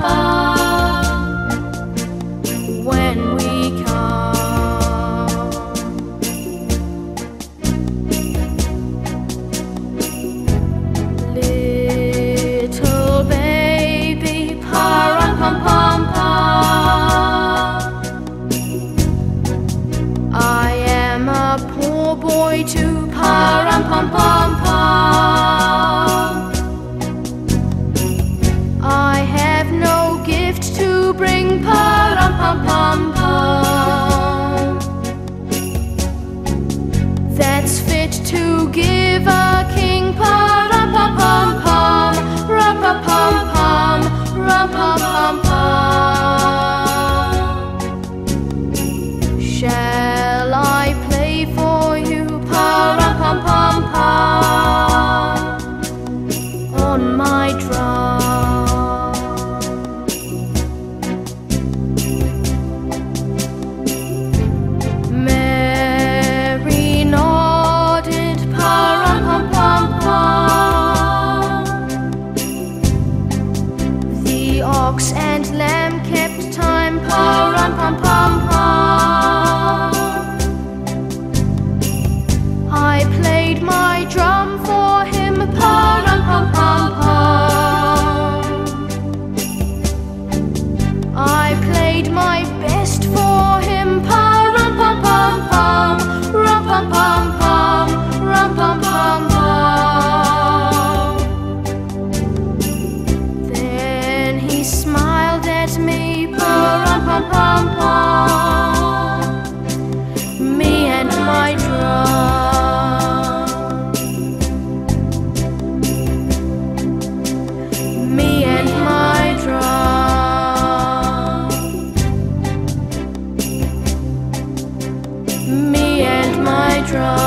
Papa. When we come, little baby, pa-rum-pum-pum-pum. I am a poor boy too, pa-rum-pum-pum-pum. I have no gift to bring, pa-rum-pum-pum-pum, that's fit to give a king, pa-rum-pum-pum-pum, rum-pum-pum-pum, rum-pum-pum-pum. Shall I play for you, pa-rum-pum-pum-pum, on my drum? Mary nodded, pa-rum-pum-pum-pum. The ox and lamb kept time, pa-rum-pum-pum-pum. I played my drum for him, pa-rum-pum-pum-pum. I played my best for him, pa-rum-pum-pum-pum, rum-pum-pum-pum, rum-pum-pum-pum. Then he smiled at me, pa-rum-pum-pum-pum, me and my drum, me and my drum, me and my drum.